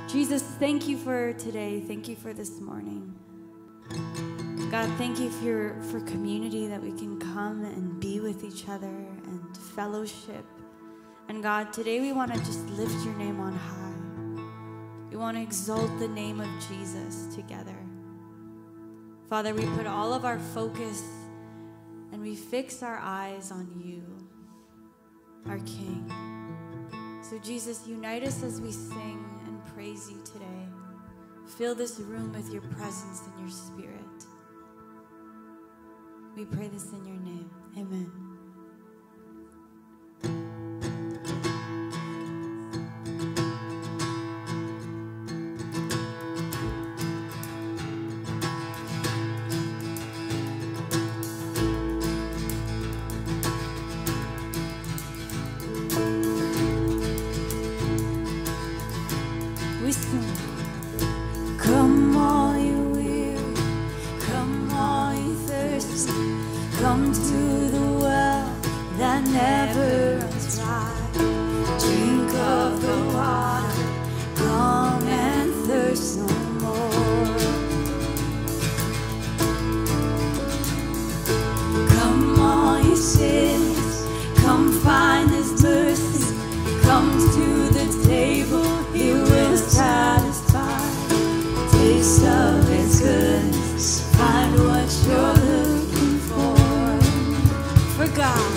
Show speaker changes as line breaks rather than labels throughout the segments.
Jesus, thank you for today. Thank you for this morning. God, thank you for community, that we can come and be with each other and fellowship. And God, today we want to just lift your name on high. We want to exalt the name of Jesus together. Father, we put all of our focus and we fix our eyes on you, our King. So Jesus, unite us as we sing and praise you today. Fill this room with your presence and your spirit. We pray this in your name. Amen. We sing. Come all you weary, come all you thirsty, come to the well that never runs dry. Drink of the water, come and thirst no more. Come all you sinners, come find His mercy. Come to the table, He will satisfy. Taste of His goodness, find what you're looking for. For God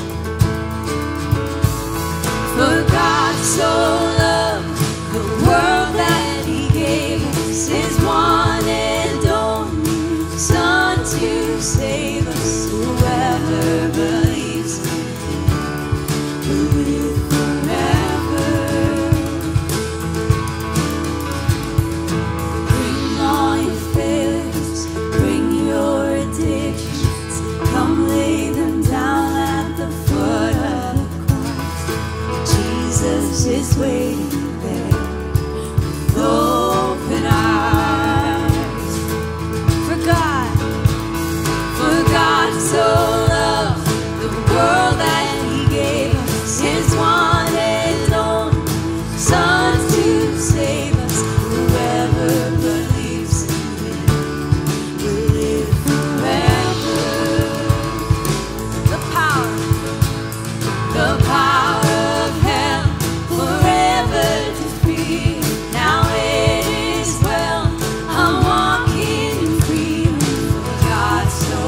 so loved the world that He gave us His one and only Son to save us. Whoever believes in Him will live forever. Bring all your failures, bring your addictions, come lay them down at the foot of the cross. Jesus is waiting there with open eyes. For God so loved the world that He gave us His one and only Son to save us. Whoever believes in Him will live forever. The power of hell forever defeated. Now it is well, I'm walking in freedom. For God so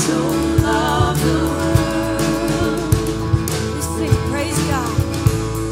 loved the world. We sing, praise God.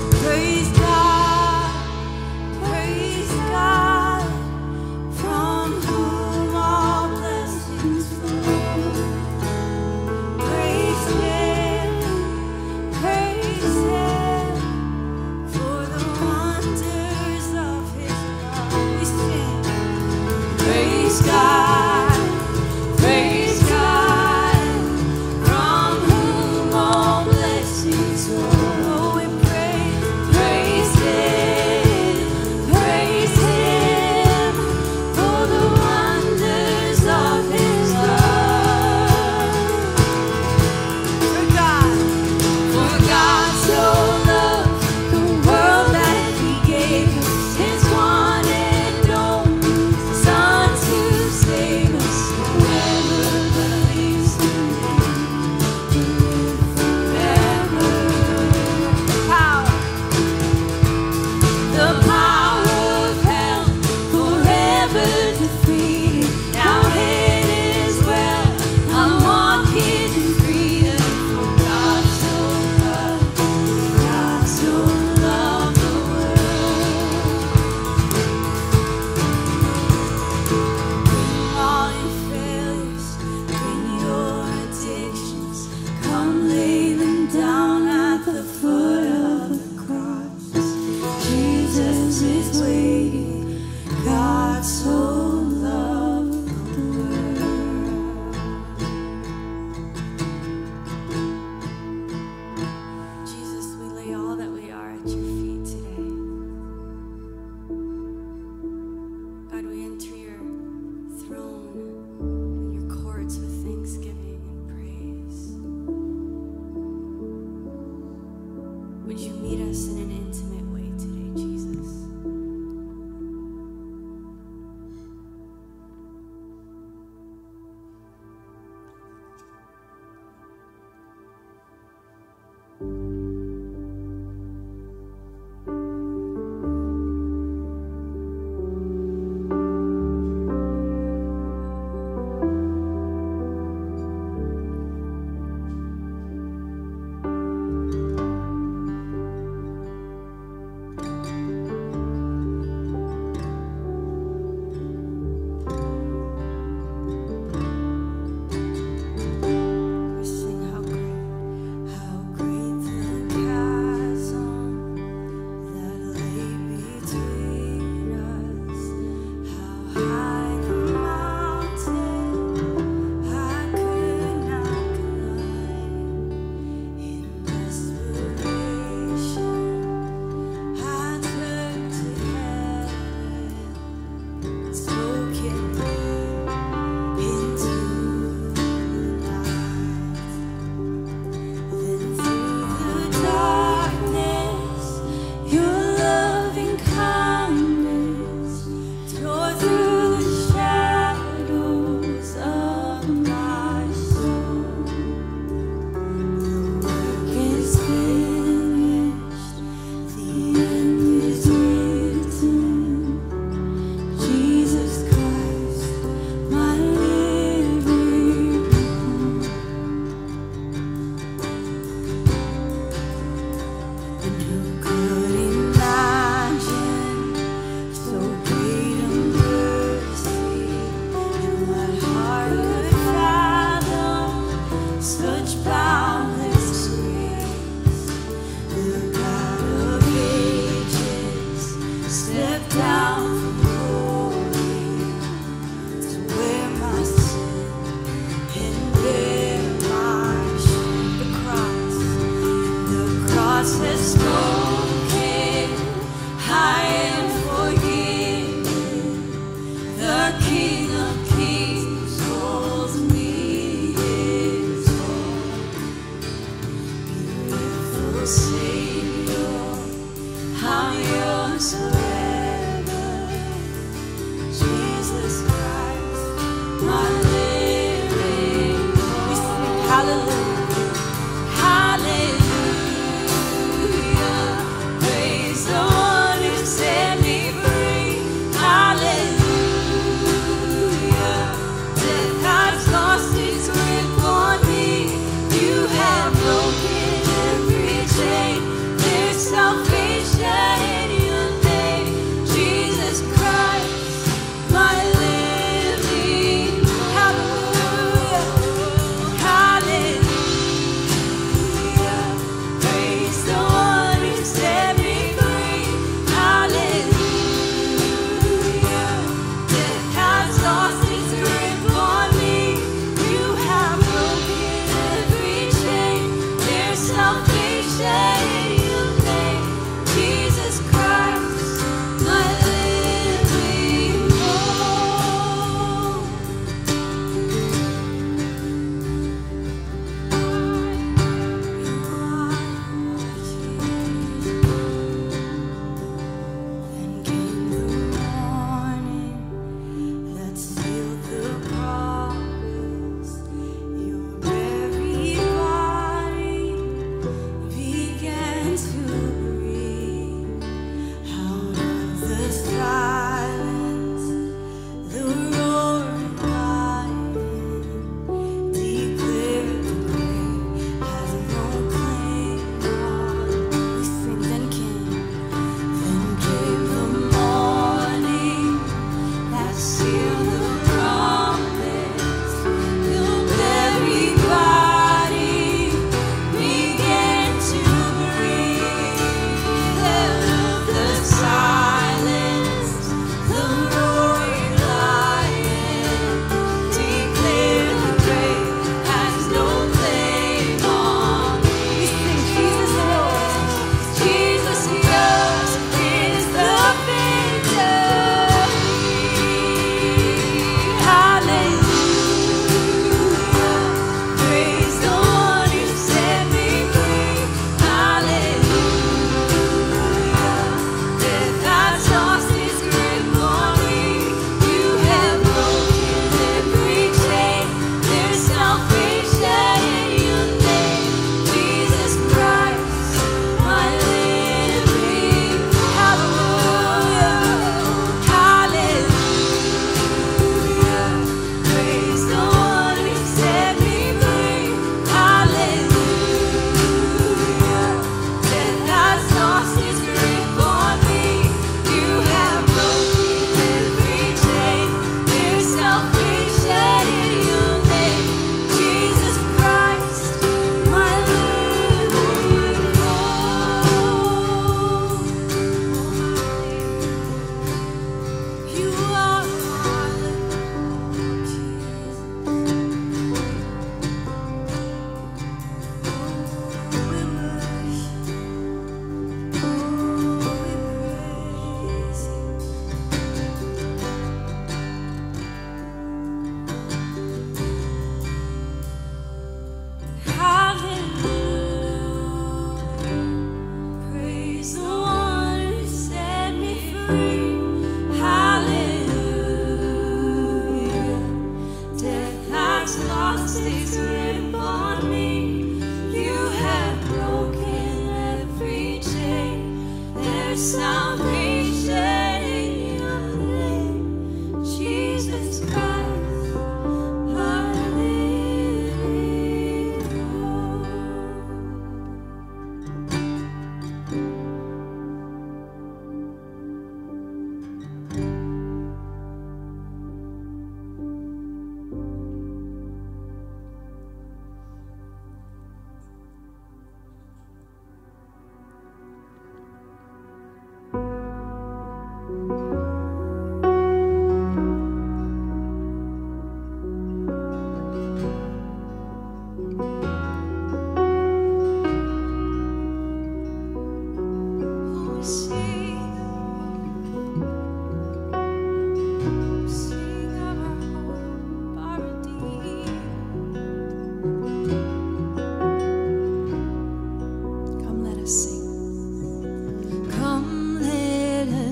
Come let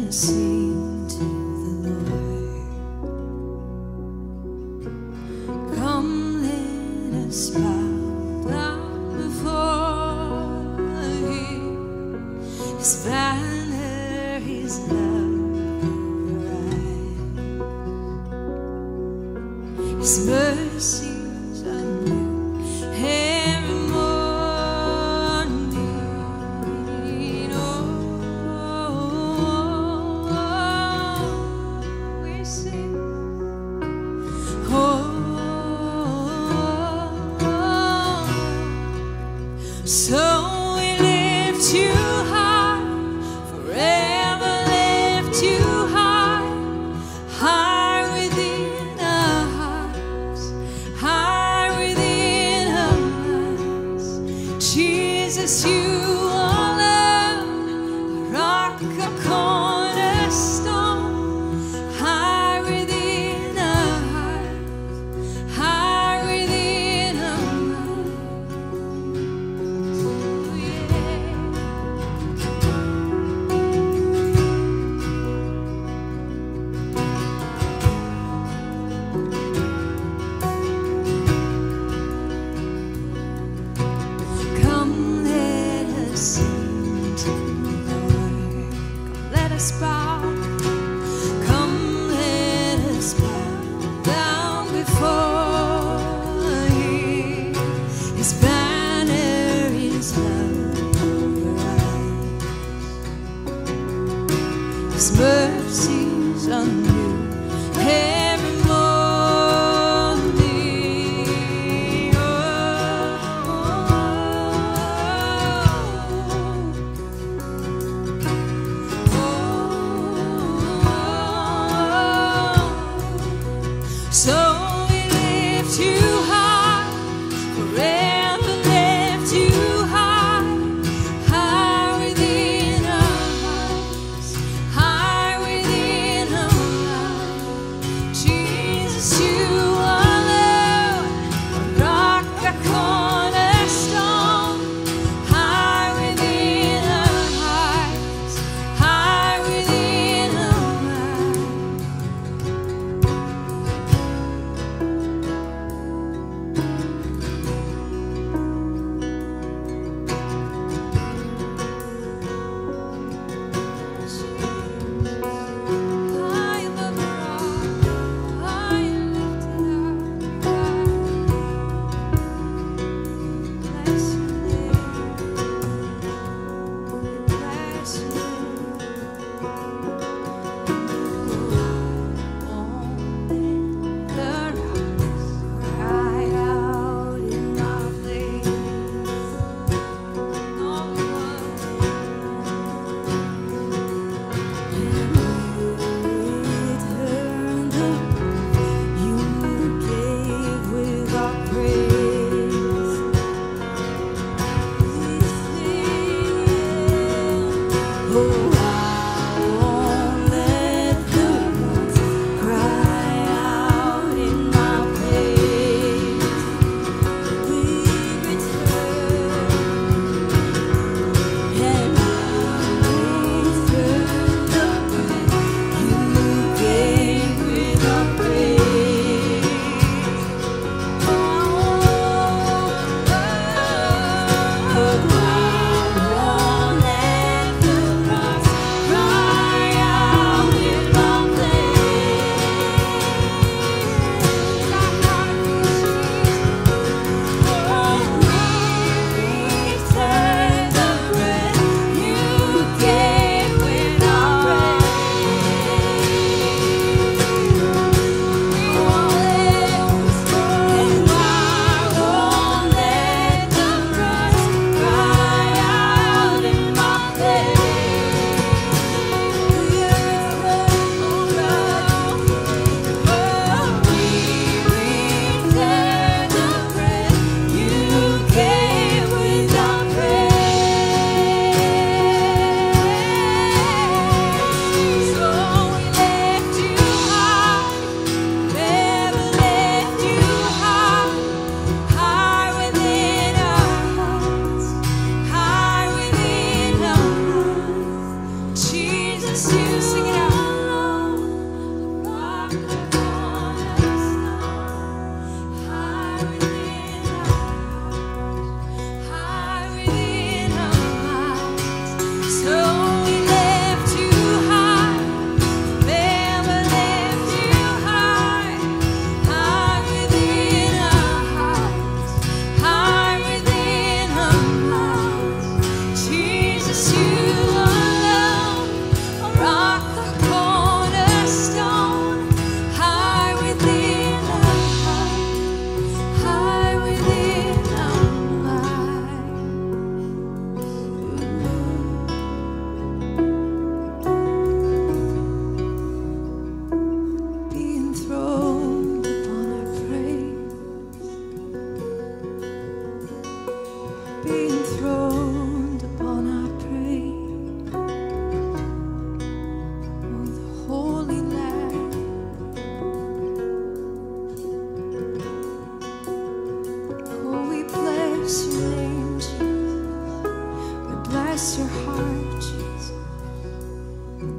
sing to the Lord. Come, let us bow down before Him. His banner, His love bright. His mercies are new every morning. Oh, we sing. So we lift you high, forever lift you high, high within our hearts, high within our minds. Jesus, you are love, a rock, a cornerstone, high within our hearts, high within our minds. Come, let us sing to the Lord. Come, let us bow. Come, let us bow down before Him. His banner is love bright. His mercies are new every morning. So we lift you high, forever lift you high, high within our hearts, high within our minds.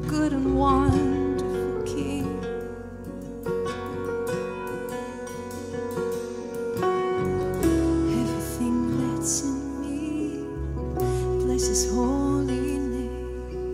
good and wonderful King. Everything that's in me, bless His holy name.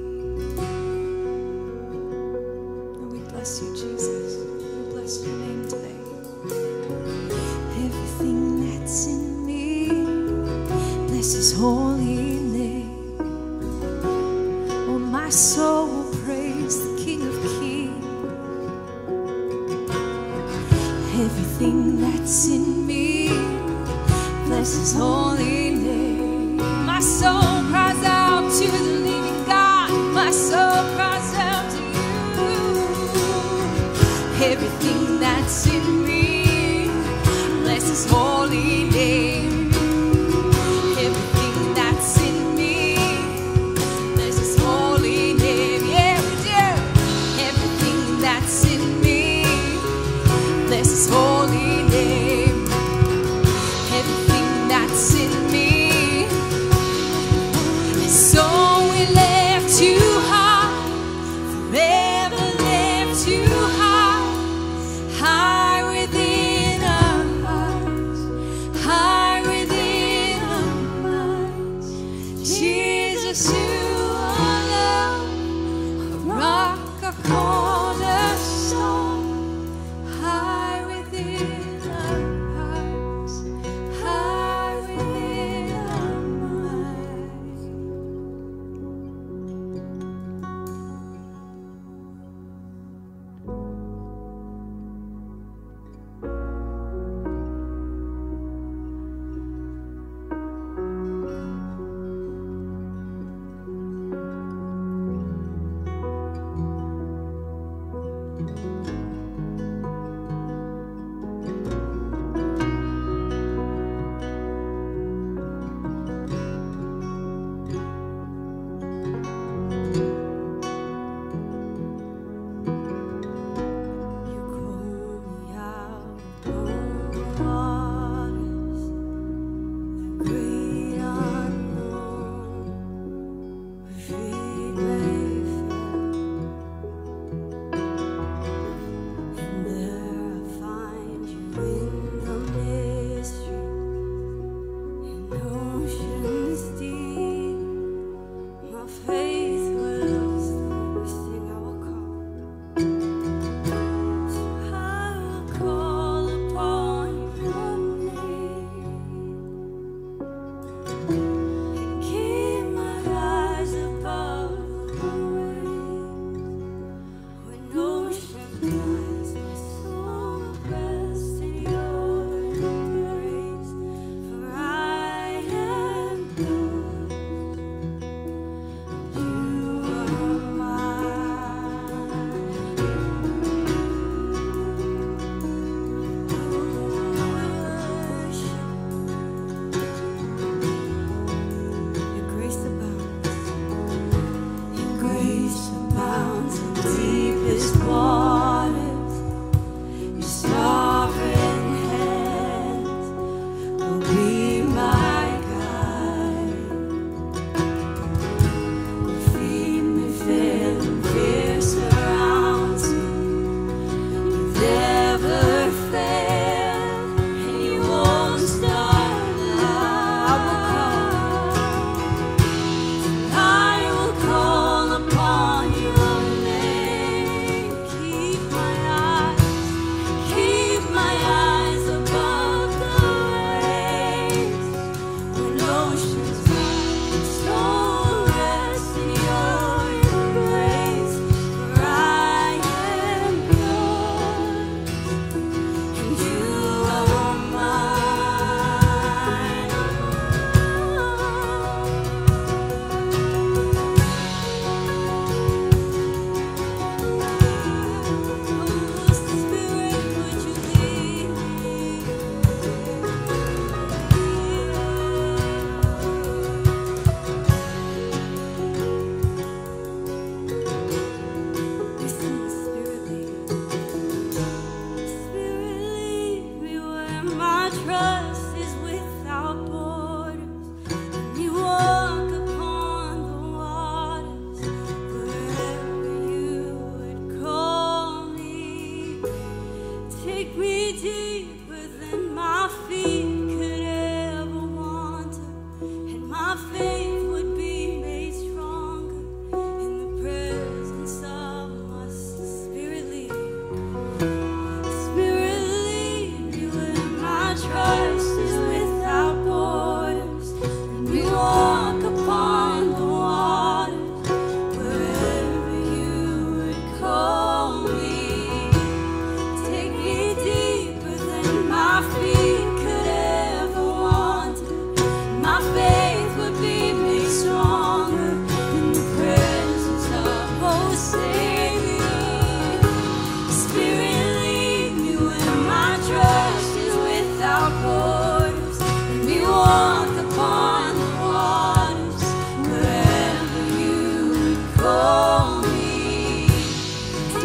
And we bless you, Jesus. We bless your name today. Everything that's in me, bless His holy name. Oh, my soul will praise the King of Kings. Everything that's in me, bless His holy name. My soul cries out to the living God. My soul cries out to you. Everything that's in me, bless His holy name. Everything that's in me, bless His holy name. Yeah, we do. Everything that's in me, bless His holy name. Everything that's in me, and so we lift you high, forever lift you high, high within our hearts,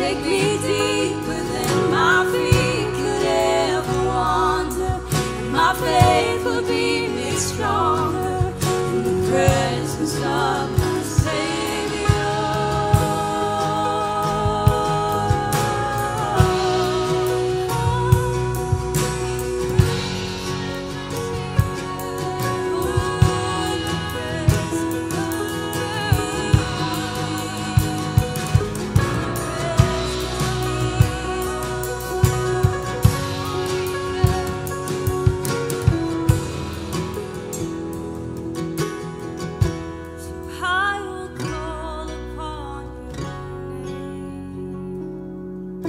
take me deeper than my feet could ever wander, and my faith will be made stronger in the presence of my Savior. I will call upon your name.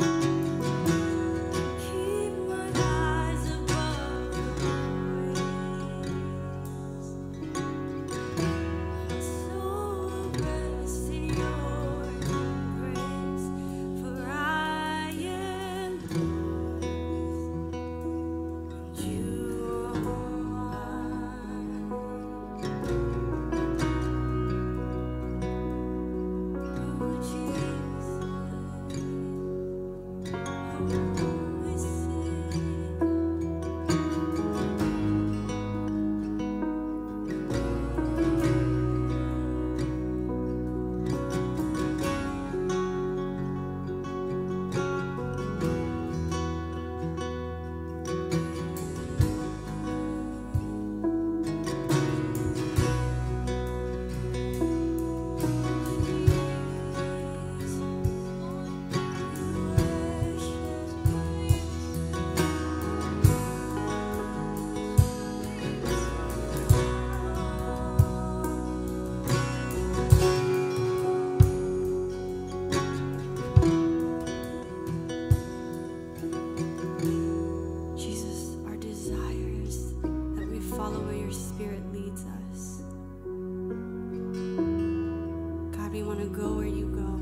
Keep my eyes above the waves. So rest in your grace, for I am yours, and you are mine. Oh, Jesus, Holy Jesus, our desire is that we follow where your Spirit leads us. God, we want to go where you go.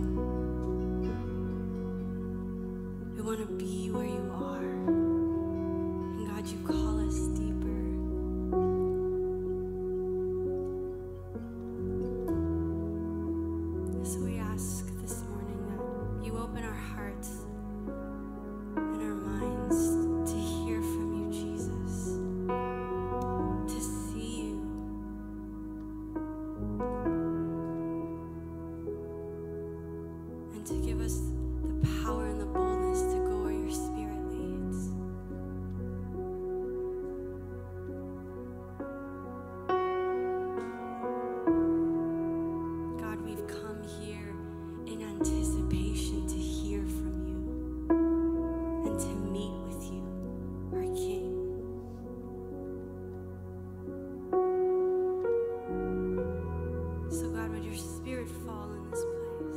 We want to be where you are. And God, you call us deeper. So we ask this morning that you open our hearts and our minds to hear from you, Jesus, to see you, and to give us the power and the boldness to go where your Spirit leads. God, we've come here in anticipation to hear from you and to meet with you, our King. So God, would your Spirit fall in this place?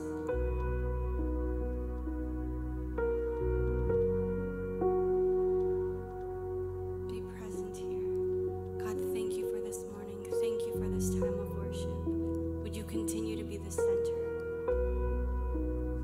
Be present here. God, thank you for this morning. Thank you for this time of worship. Would you continue to be the center?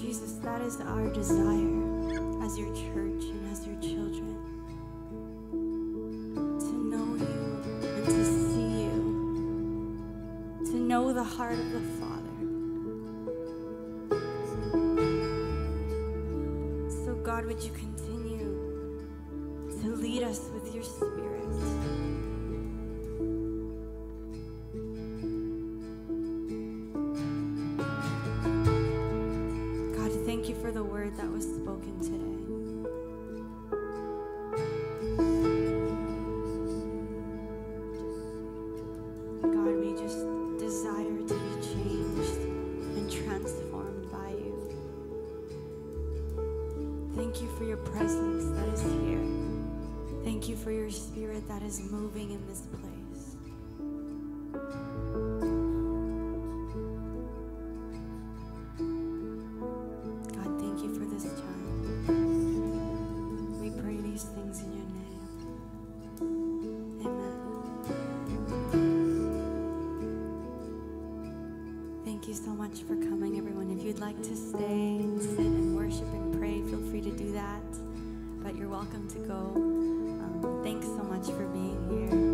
Jesus, that is our desire as your church and as your children. To know you and to see you. To know the heart of the Father. So God, would you continue to lead us with your Spirit? God, thank you for the word that was spoken today. God, we just desire to be changed and transformed by you. Thank you for your presence that is here. Thank you for your Spirit that is moving in this place. God, thank you for this time. We pray these things in your name. Amen. Thank you so much for coming, everyone. If you'd like to stay and sit and worship and pray, feel free to do that. But you're welcome to go. Thanks so much for being here.